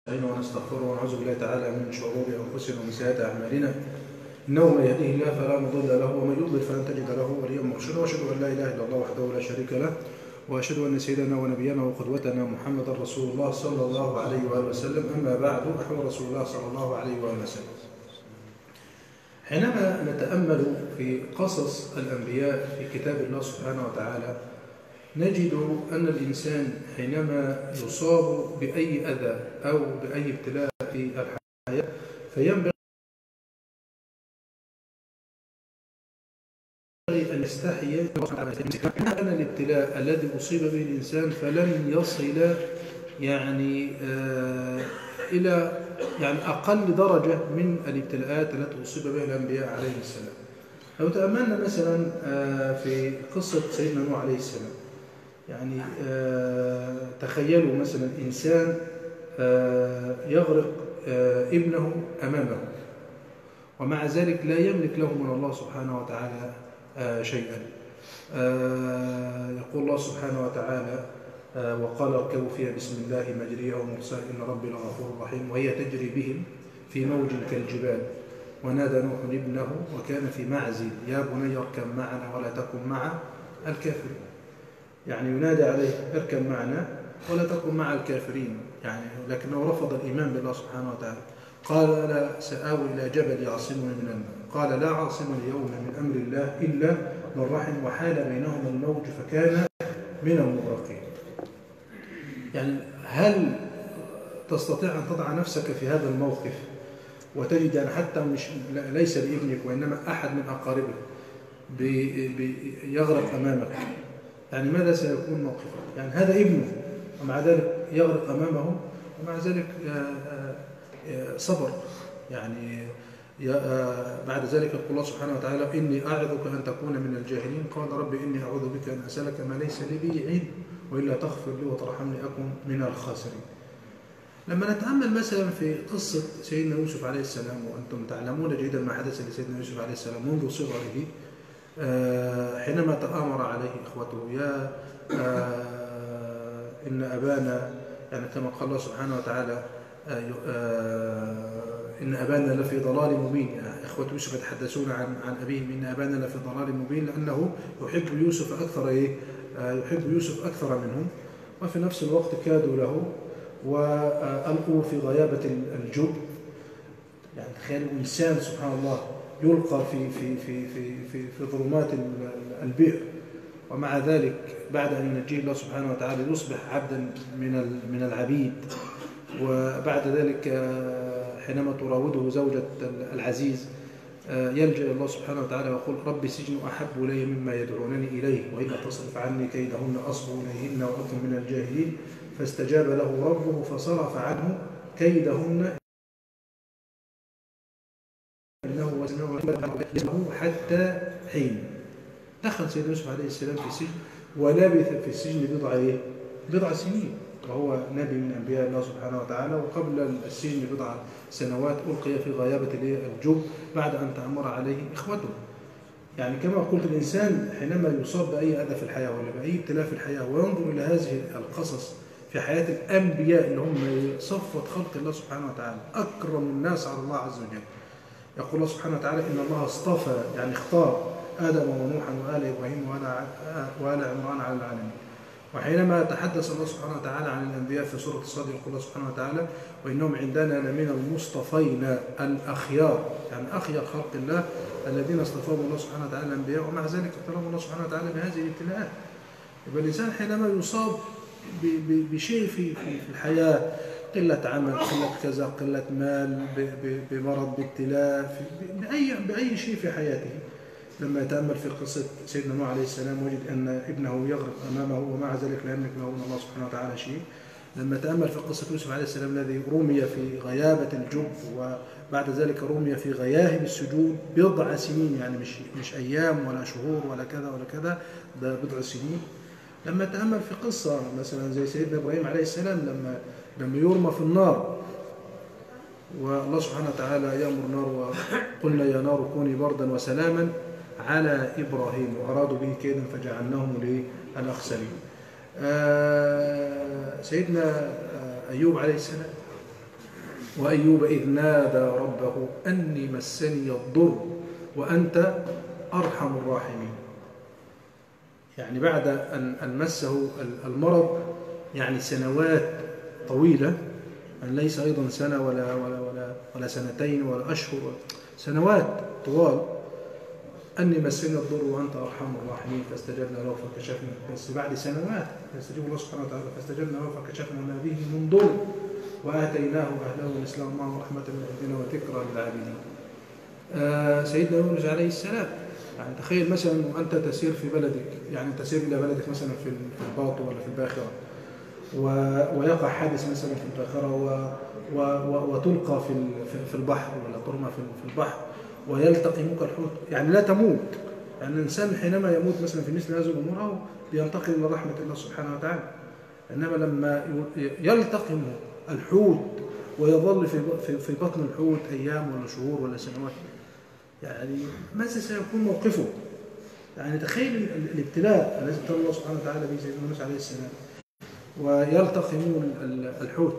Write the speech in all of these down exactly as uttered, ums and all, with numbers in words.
ونستغفره ونعوذ بالله تعالى من شرور انفسنا ومن سيئات اعمالنا، انه من يهديه الله فلا مضل له ومن يضلل فلن تجد له وليا مرشدا، واشهد ان لا اله الا الله وحده لا شريك له، واشهد ان سيدنا ونبينا وقدوتنا محمدا رسول الله صلى الله عليه واله وسلم. اما بعد، احمد رسول الله صلى الله عليه واله وسلم. حينما نتامل في قصص الانبياء في كتاب الله سبحانه وتعالى نجد أن الإنسان حينما يصاب بأي أذى أو بأي ابتلاء في الحياة فينبغي أن يستحي أن الابتلاء الذي أصيب به الإنسان فلن يصل يعني آه إلى يعني أقل درجة من الابتلاءات التي أصيب بها الأنبياء عليه السلام. لو تأملنا مثلا آه في قصة سيدنا نوح عليه السلام، يعني آه تخيلوا مثلا إنسان آه يغرق آه ابنه أمامه، ومع ذلك لا يملك له من الله سبحانه وتعالى آه شيئا. آه يقول الله سبحانه وتعالى: آه وقال اركبوا فيها بسم الله مجريها ومرساها إن ربي لغفور رحيم، وهي تجري بهم في موج كالجبال ونادى نوح ابنه وكان في معزل يا بني اركب معنا ولا تكن مع الكافرين. يعني ينادى عليه اركب معنا ولا تكن مع الكافرين، يعني لكنه رفض الإيمان بالله سبحانه وتعالى. قال لا سآوي إلى جبل يعصمني من الماء، قال لا عاصم اليوم من أمر الله إلا من رحم وحال بينهما الموج فكان من المغرقين. يعني هل تستطيع أن تضع نفسك في هذا الموقف وتجد يعني حتى مش ليس بابنك وإنما أحد من أقاربك يغرق أمامك؟ يعني ماذا سيكون موقفك؟ يعني هذا ابنه ومع ذلك يغرق أمامه، ومع ذلك صبر. يعني بعد ذلك يقول الله سبحانه وتعالى: إني أعظك أن تكون من الجاهلين، قال رب إني أعوذ بك أن أسألك ما ليس لي به علم وإلا تغفر لي وترحمني أكن من الخاسرين. لما نتأمل مثلا في قصة سيدنا يوسف عليه السلام، وأنتم تعلمون جيدا ما حدث لسيدنا يوسف عليه السلام منذ صغره، حينما تآمر عليه إخوته: يا إن أبانا، يعني كما قال الله سبحانه وتعالى: إن أبانا لفي ضلال مبين. يعني إخوة يوسف يتحدثون عن عن أبيهم: إن أبانا لفي ضلال مبين، لأنه يحب يوسف أكثر إيه؟ يحب يوسف أكثر منهم، وفي نفس الوقت كادوا له وألقوا في غيابة الجب. يعني تخيلوا إنسان سبحان الله يلقى في في في في في في ظلمات البئر، ومع ذلك بعد أن ينجيه الله سبحانه وتعالى يصبح عبدا من من العبيد. وبعد ذلك حينما تراوده زوجة العزيز يلجأ الله سبحانه وتعالى ويقول: رب السجن أحب إلي مما يدعونني إليه وإلا تصرف عني كيدهن أصب إليهن وأكن من الجاهلين، فاستجاب له ربه فصرف عنه كيدهن إنه وسنه حتى حين. دخل سيدنا يوسف عليه السلام في السجن ولبث في السجن بضع ايه؟ بضع سنين، وهو نبي من انبياء الله سبحانه وتعالى. وقبل السجن بضع سنوات القي في غيابه الجب بعد ان تامر عليه اخوته. يعني كما قلت، الانسان حينما يصاب باي اذى في الحياه ولا باي ابتلاء في الحياه وينظر الى هذه القصص في حياه الانبياء اللي هم صفوه خلق الله سبحانه وتعالى، اكرم الناس على الله عز وجل. يقول الله سبحانه وتعالى: إن الله اصطفى، يعني اختار آدم ونوحا وآل إبراهيم وآل عمران على العالمين. وحينما تحدث الله سبحانه وتعالى عن الأنبياء في سورة الصاد يقول الله سبحانه وتعالى: وإنهم عندنا لمن المصطفين الأخيار، يعني أخيار خلق الله الذين اصطفاهم الله سبحانه وتعالى الأنبياء، ومع ذلك ابتلاهم الله سبحانه وتعالى بهذه الابتلاءات. يبقى الإنسان حينما يصاب بشيء في في الحياة، قلة عمل، قلة كذا، قلة مال، بمرض، بابتلاء، بأي بأي شيء في حياته، لما يتأمل في قصة سيدنا نوح عليه السلام وجد أن ابنه يغرق أمامه ومع ذلك لا يملك له من الله سبحانه وتعالى شيء. لما تأمل في قصة يوسف عليه السلام الذي رمي في غيابة الجب وبعد ذلك رمي في غياهب السجون بضع سنين، يعني مش مش أيام ولا شهور ولا كذا ولا كذا، ده بضع سنين. لما تأمل في قصة مثلا زي سيدنا إبراهيم عليه السلام لما لما يرمى في النار والله سبحانه وتعالى يأمر النار: وقلنا يا نار كوني بردا وسلاما على إبراهيم، وأرادوا به كيدا فجعلناهم للأخسرين. آه سيدنا أيوب عليه السلام وأيوب إذ نادى ربه أني مسني الضر وأنت أرحم الراحمين. يعني بعد أن مسه المرض يعني سنوات طويلة، يعني ليس أيضا سنة ولا, ولا, ولا, ولا سنتين ولا أشهر، سنوات طوال. أني مسني الضر وأنت أرحم الراحمين فاستجبنا له فكشفنا، بس بعد سنوات يستجيب الله سبحانه وتعالى فاستجبنا له فكشفنا ما به من ضر وآتيناه أهله والإسلام معه رحمة من عندنا وذكرى للعابدين. آه سيدنا يونس عليه السلام، يعني تخيل مثلا أنت تسير في بلدك، يعني تسير إلى بلدك مثلا في الباطو ولا في الباخرة، ويقع حادث مثلا في الباخرة و... و... وتلقى في في البحر ولا ترمى في البحر ويلتقمك الحوت، يعني لا تموت. يعني الإنسان حينما يموت مثلا في مثل هذه الأمور أو بينتقل إلى رحمة الله سبحانه وتعالى، إنما لما يلتقم الحوت ويظل في في بطن الحوت أيام ولا شهور ولا سنوات، يعني ماذا سيكون موقفه؟ يعني تخيل الابتلاء الذي ابتلى الله سبحانه وتعالى به سيدنا يونس عليه السلام ويلتقم الحوت.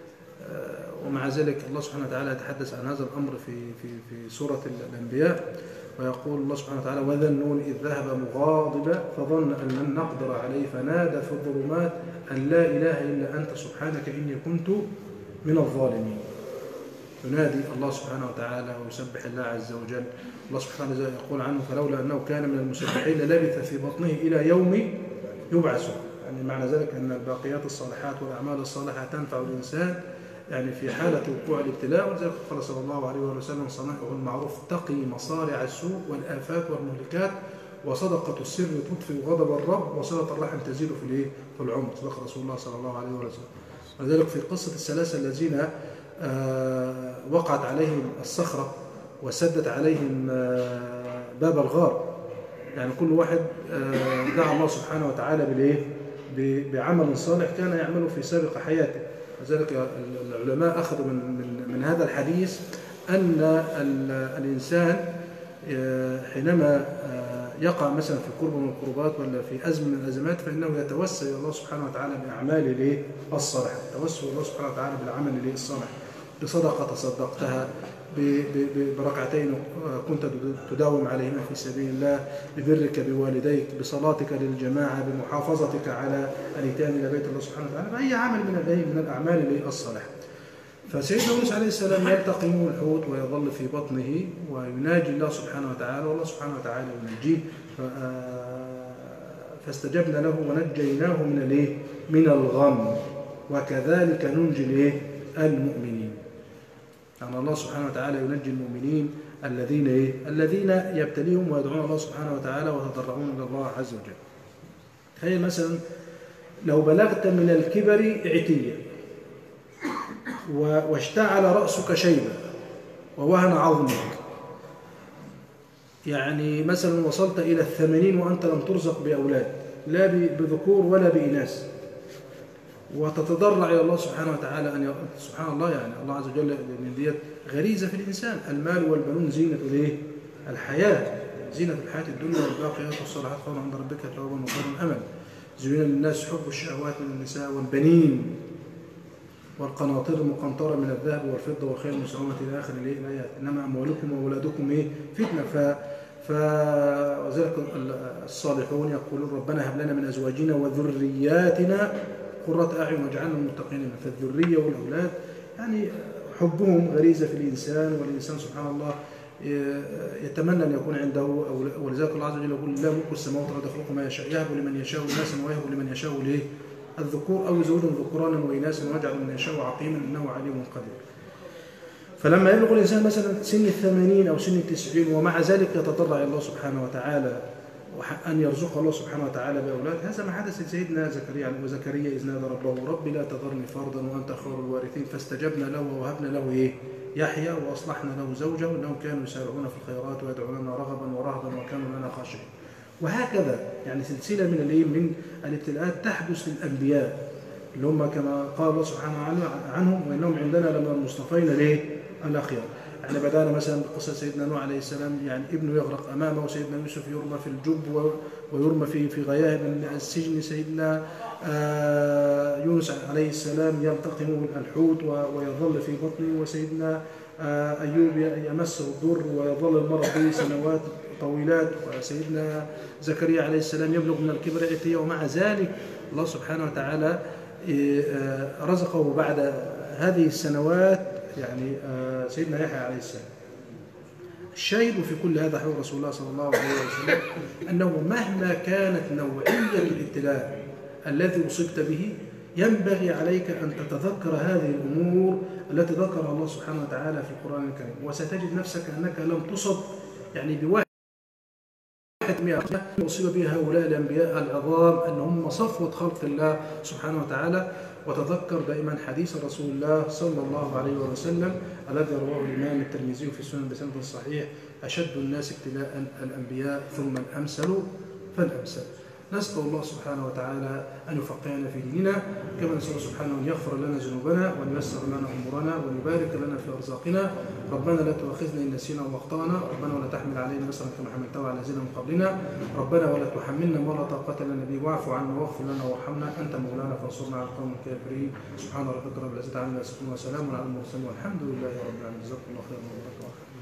ومع ذلك الله سبحانه وتعالى يتحدث عن هذا الأمر في في في سورة الأنبياء، ويقول الله سبحانه وتعالى: وذا النون إذ ذهب مغاضبا فظن أن لن نقدر عليه فنادى في الظلمات أن لا إله إلا أنت سبحانك إني كنت من الظالمين. ينادي الله سبحانه وتعالى ويسبح الله عز وجل. الله سبحانه وتعالى يقول عنه: فلولا أنه كان من المسبحين للبث في بطنه إلى يوم يبعثون. يعني معنى ذلك أن الباقيات الصالحات والأعمال الصالحة تنفع الإنسان يعني في حالة وقوع الابتلاء. ولذلك قال صلى الله عليه وسلم: صنائع المعروف تقي مصارع السوء والآفات والمهلكات، وصدقة السر تطفئ غضب الرب، وصلة الرحم تزيد في الايه؟ في العمر. صدق رسول الله صلى الله عليه وسلم. ولذلك في قصة الثلاثة الذين آه وقعت عليهم الصخرة وسدت عليهم آه باب الغار، يعني كل واحد آه دعا الله سبحانه وتعالى بالايه؟ بعمل صالح كان يعمله في سابق حياته. لذلك العلماء أخذوا من, من, من هذا الحديث أن الإنسان حينما يقع مثلا في قرب من القربات ولا في أزمة من الأزمات فإنه يتوسل إلى الله سبحانه وتعالى بأعماله الصالحة. يتوسل الله سبحانه وتعالى بالعمل الصالح، بصدقة تصدقتها، بركعتين كنت تداوم عليهما في سبيل الله، ببرك بوالديك، بصلاتك للجماعة، بمحافظتك على الإتيان إلى بيت الله سبحانه وتعالى، بأي عمل من من الأعمال الصالحة. فسيدنا يونس عليه السلام يلتقم الحوت ويظل في بطنه ويناجي الله سبحانه وتعالى، والله سبحانه وتعالى ينجيه. فاستجبنا له ونجيناه من الايه؟ من الغم، وكذلك ننجي الايه؟ المؤمنين. يعني الله سبحانه وتعالى ينجي المؤمنين الذين ايه؟ الذين يبتليهم ويدعون الله سبحانه وتعالى ويتضرعون الى الله عز وجل. تخيل مثلا لو بلغت من الكبر عتيا واشتعل رأسك شيبا ووهن عظمك، يعني مثلا وصلت إلى الثمانين وأنت لم ترزق بأولاد لا بذكور ولا بإناث، وتتضرع إلى الله سبحانه وتعالى أن ي... سبحان الله، يعني الله عز وجل من ديت غريزة في الإنسان. المال والبنون زينة الايه؟ الحياة، زينة الحياة الدنيا، والباقيات الصالحات خير عند ربك ثوابا وخير أمل. زين للناس حب الشهوات من النساء والبنين والقناطير المقنطرة من الذهب والفضة والخيل المسومة إلى آخر الآيات. إنما أموالكم وأولادكم إيه؟ فتنة. ف فوذلك الصالحون يقولون: ربنا هب لنا من أزواجنا وذرياتنا قرة أعين واجعلنا للمتقين. فالذرية والأولاد يعني حبهم غريزة في الإنسان، والإنسان سبحان الله يتمنى أن يكون عنده. ولذلك الله عز وجل يقول: لا ملك السماوات والأرض يخلق ما يشاء يهب لمن يشاء إناثا ويهب لمن يشاء ليه؟ الذكور أو يزوج ذكرانا وإناثا ويجعل من يشاء عقيما إنه عليم قدير. فلما يبلغ الإنسان مثلا سن الثمانين أو سن التسعين ومع ذلك يتضرع إلى الله سبحانه وتعالى أن يرزقه الله سبحانه وتعالى بأولاد، هذا ما حدث لسيدنا زكريا. وزكريا إذ نادى ربه: رب لا تذرني فردا وأنت خير الوارثين، فاستجبنا له ووهبنا له إيه؟ يحيى، وأصلحنا له زوجه إنهم كانوا يسارعون في الخيرات ويدعوننا رغبا ورهبا وكانوا لنا خاشعين. وهكذا يعني سلسلة من الايه؟ من الابتلاءات تحدث للأنبياء اللي هم كما قال الله سبحانه عنهم: وإنهم عندنا لمن المصطفين ليه؟ الأخيار. يعني بدأنا مثلا بقصة سيدنا نوح عليه السلام، يعني ابنه يغرق أمامه، وسيدنا يوسف يرمى في الجب ويرمى في في غياهب السجن، سيدنا يونس عليه السلام يلتقم الحوت ويظل في بطنه، وسيدنا أيوب يمسه الضر ويظل المرض به سنوات طويلات، وسيدنا زكريا عليه السلام يبلغ من الكبر عتية، ومع ذلك الله سبحانه وتعالى رزقه بعد هذه السنوات يعني سيدنا يحيى عليه السلام. الشاهد في كل هذا حول رسول الله صلى الله عليه وسلم أنه مهما كانت نوعية الابتلاء الذي أصبت به ينبغي عليك أن تتذكر هذه الأمور التي ذكرها الله سبحانه وتعالى في القرآن الكريم، وستجد نفسك أنك لم تصب يعني بواحد أصيب بها هؤلاء الأنبياء العظام أن هم صفوة خلق الله سبحانه وتعالى. وتذكر دائما حديث رسول الله صلى الله عليه وسلم الذي رواه الإمام الترمذي في السنن بسند صحيح: أشد الناس ابتلاء الأنبياء ثم الأمثل فالأمثل. نسأل الله سبحانه وتعالى أن يفقهنا في ديننا، كما نسأل سبحانه أن يغفر لنا ذنوبنا وأن ييسر لنا أمورنا وأن يبارك لنا في أرزاقنا. ربنا لا تؤاخذنا إن نسينا وأخطأنا، ربنا ولا تحمل علينا إصرا كما حملته على الذين من قبلنا، ربنا ولا تحملنا ما لا طاقة لنا به، واعف عنا واغفر لنا وارحمنا، أنت مولانا فانصرنا على القوم الكافرين. سبحان ربك رب العزة عما يصفون وسلام على المرسلين والحمد لله رب العالمين. جزاكم الله خيرا وبارك الله.